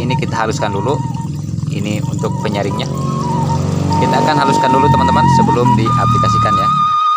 Nanti ini kita haluskan dulu. Ini untuk penyaringnya. Kita akan haluskan dulu teman-teman sebelum diaplikasikan ya.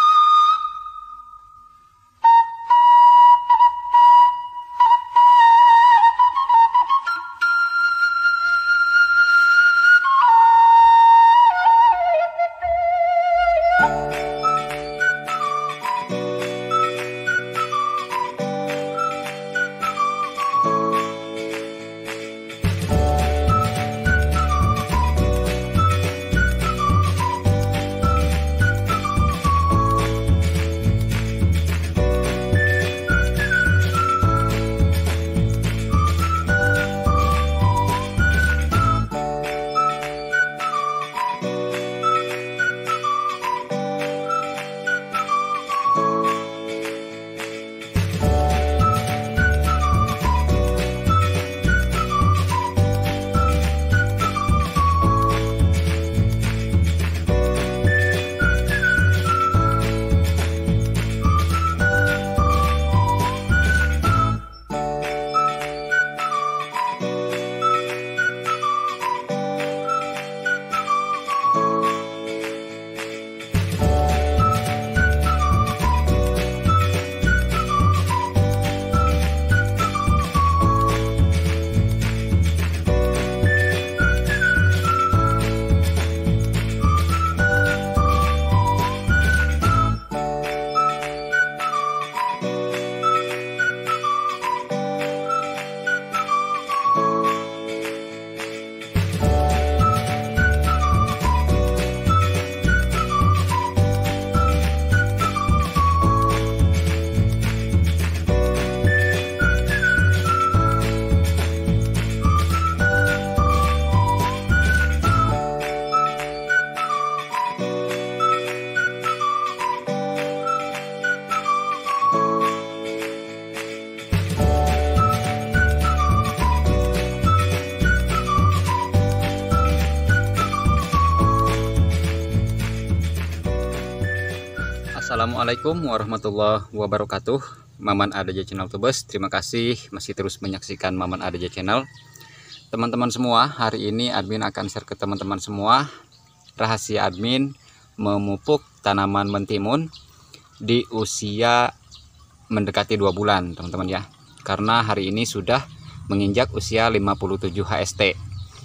Assalamualaikum warahmatullahi wabarakatuh. Maman Adaja Channel Tubes, terima kasih masih terus menyaksikan Maman Adaja Channel. Teman-teman semua, hari ini admin akan share ke teman-teman semua rahasia admin memupuk tanaman mentimun di usia mendekati 2 bulan teman-teman ya. Karena hari ini sudah menginjak usia 57 HST.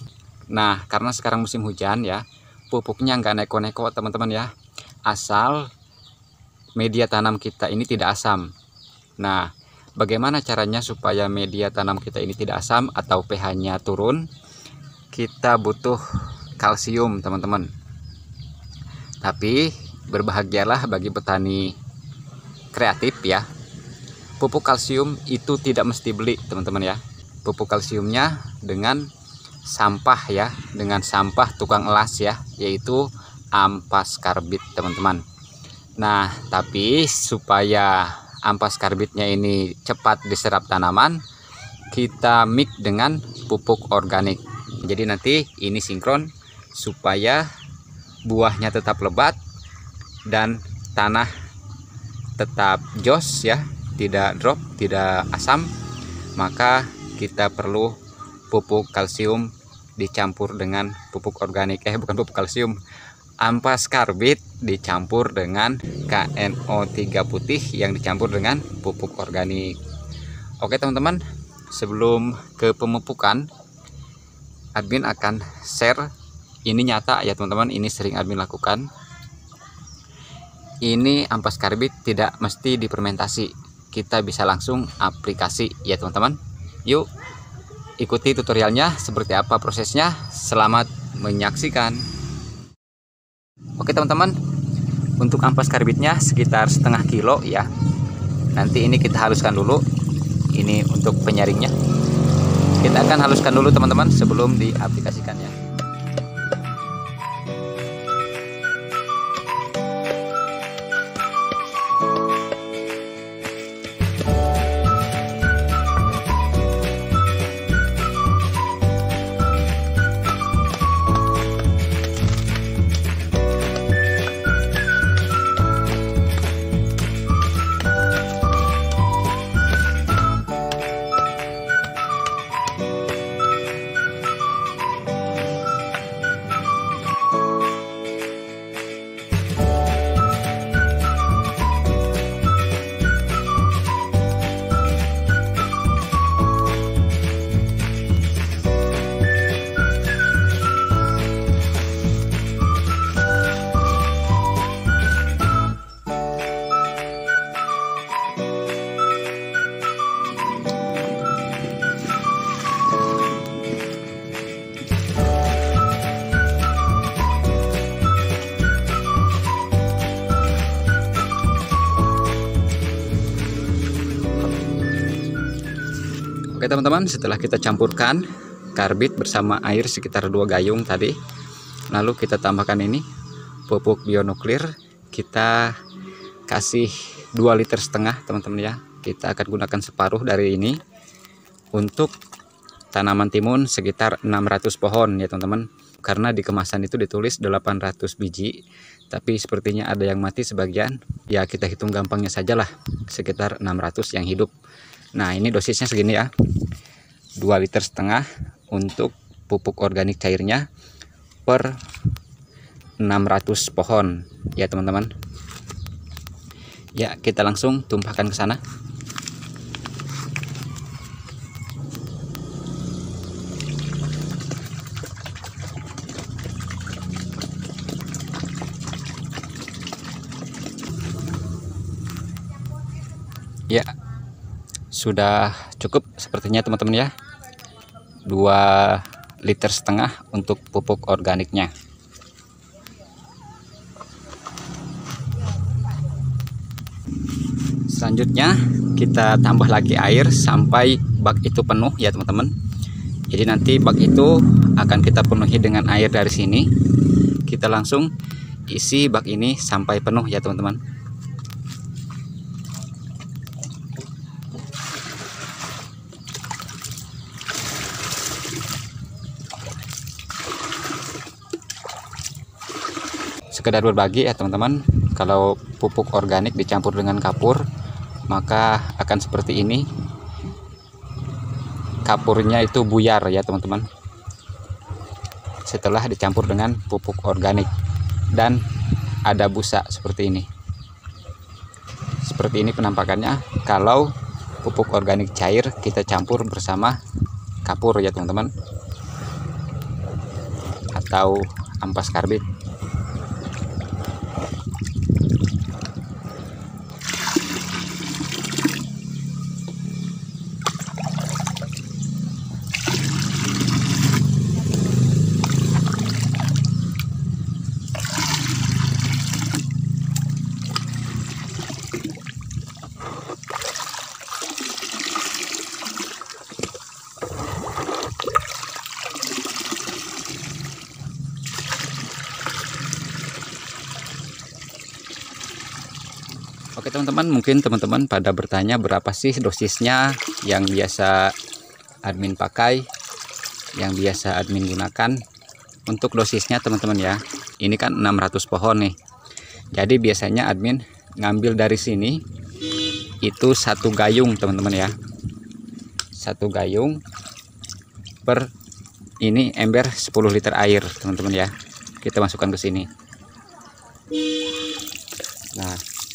Nah, karena sekarang musim hujan ya, pupuknya nggak neko-neko teman-teman ya, asal media tanam kita ini tidak asam. Nah, bagaimana caranya supaya media tanam kita ini tidak asam atau pH-nya turun? Kita butuh kalsium teman-teman. Tapi berbahagialah bagi petani kreatif ya, pupuk kalsium itu tidak mesti beli teman-teman ya. Pupuk kalsiumnya dengan sampah ya, dengan sampah tukang elas ya, yaitu ampas karbit teman-teman. Nah, tapi supaya ampas karbitnya ini cepat diserap tanaman, kita mix dengan pupuk organik. Jadi nanti ini sinkron supaya buahnya tetap lebat dan tanah tetap jos ya, tidak drop, tidak asam. Maka kita perlu pupuk kalsium dicampur dengan pupuk organik, bukan pupuk kalsium, ampas karbit dicampur dengan KNO3 putih yang dicampur dengan pupuk organik. Oke teman-teman, sebelum ke pemupukan, admin akan share, ini nyata ya teman-teman, ini sering admin lakukan. Ini ampas karbit tidak mesti difermentasi, kita bisa langsung aplikasi ya teman-teman. Yuk ikuti tutorialnya seperti apa prosesnya. Selamat menyaksikan. Oke teman-teman, untuk ampas karbitnya sekitar setengah kilo ya. Nanti ini kita haluskan dulu. Ini untuk penyaringnya. Kita akan haluskan dulu teman-teman sebelum diaplikasikannya. Oke teman-teman, setelah kita campurkan karbit bersama air sekitar 2 gayung tadi, lalu kita tambahkan ini pupuk bionuklir. Kita kasih 2,5 liter teman-teman ya. Kita akan gunakan separuh dari ini untuk tanaman timun sekitar 600 pohon ya teman-teman. Karena di kemasan itu ditulis 800 biji, tapi sepertinya ada yang mati sebagian. Ya kita hitung gampangnya sajalah, sekitar 600 yang hidup. Nah ini dosisnya segini ya, 2,5 liter untuk pupuk organik cairnya per 600 pohon ya teman-teman. Ya kita langsung tumpahkan ke sana. Ya sudah cukup sepertinya teman-teman ya, 2,5 liter untuk pupuk organiknya. Selanjutnya kita tambah lagi air sampai bak itu penuh ya teman-teman. Jadi nanti bak itu akan kita penuhi dengan air dari sini. Kita langsung isi bak ini sampai penuh ya teman-teman. Sekedar berbagi ya teman-teman, kalau pupuk organik dicampur dengan kapur maka akan seperti ini, kapurnya itu buyar ya teman-teman setelah dicampur dengan pupuk organik, dan ada busa seperti ini. Seperti ini penampakannya kalau pupuk organik cair kita campur bersama kapur ya teman-teman, atau ampas karbit. Oke teman-teman, mungkin teman-teman pada bertanya berapa sih dosisnya yang biasa admin pakai, yang biasa admin gunakan. Untuk dosisnya teman-teman ya, ini kan 600 pohon nih. Jadi biasanya admin ngambil dari sini itu 1 gayung teman-teman ya. 1 gayung per ini ember 10 liter air teman-teman ya. Kita masukkan ke sini. Nah,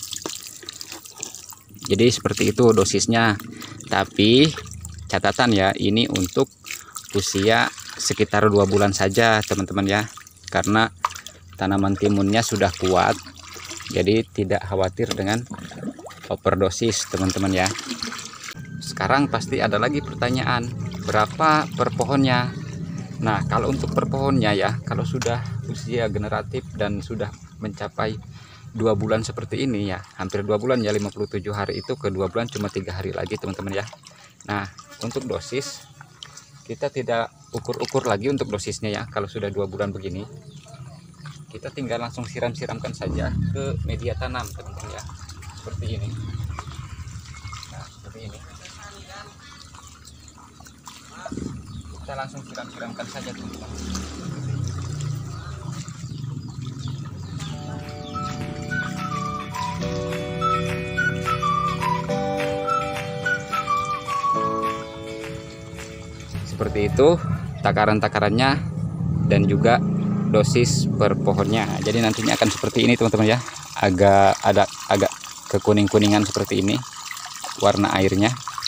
jadi seperti itu dosisnya. Tapi catatan ya, ini untuk usia sekitar 2 bulan saja teman-teman ya, karena tanaman timunnya sudah kuat, jadi tidak khawatir dengan overdosis teman-teman ya. Sekarang pasti ada lagi pertanyaan, berapa per pohonnya? Nah kalau untuk per pohonnya ya, kalau sudah usia generatif dan sudah mencapai 2 bulan seperti ini ya, hampir 2 bulan ya, 57 hari itu ke 2 bulan cuma 3 hari lagi teman-teman ya. Nah untuk dosis kita tidak ukur-ukur lagi untuk dosisnya ya. Kalau sudah 2 bulan begini, kita tinggal langsung siram-siramkan saja ke media tanam teman-teman ya, seperti ini. Nah seperti ini, kita langsung siram-siramkan saja teman-teman. Seperti itu takaran-takarannya dan juga dosis per pohonnya. Jadi nantinya akan seperti ini teman-teman ya, agak kekuning-kuningan seperti ini warna airnya.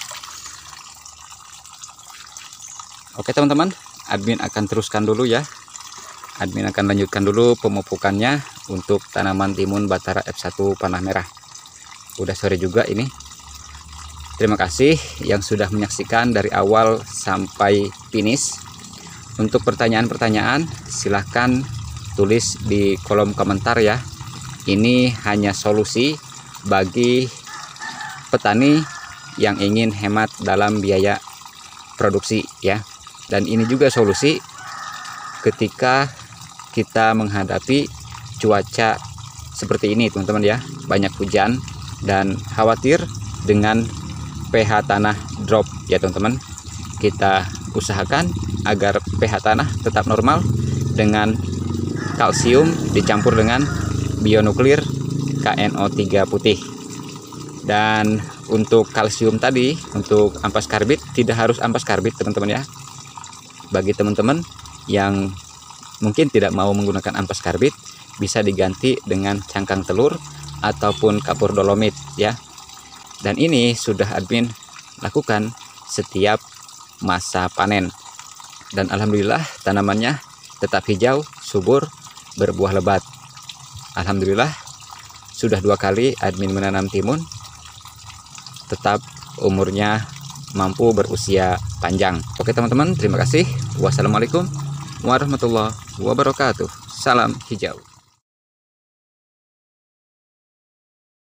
Oke teman-teman, admin akan teruskan dulu ya. Admin akan lanjutkan dulu pemupukannya untuk tanaman timun Batara F1 panah merah. Udah sore juga ini. Terima kasih yang sudah menyaksikan dari awal sampai finish. Untuk pertanyaan-pertanyaan silahkan tulis di kolom komentar ya. Ini hanya solusi bagi petani yang ingin hemat dalam biaya produksi ya. Dan ini juga solusi ketika kita menghadapi cuaca seperti ini teman-teman ya, banyak hujan dan khawatir dengan pH tanah drop ya teman-teman. Kita usahakan agar pH tanah tetap normal dengan kalsium dicampur dengan bionuklir KNO3 putih. Dan untuk kalsium tadi, untuk ampas karbit, tidak harus ampas karbit teman-teman ya. Bagi teman-teman yang mungkin tidak mau menggunakan ampas karbit, bisa diganti dengan cangkang telur ataupun kapur dolomit ya. Dan ini sudah admin lakukan setiap masa panen. Dan alhamdulillah tanamannya tetap hijau, subur, berbuah lebat. Alhamdulillah sudah 2 kali admin menanam timun, tetap umurnya mampu berusia panjang. Oke teman-teman, terima kasih. Wassalamualaikum warahmatullahi wabarakatuh. Salam hijau.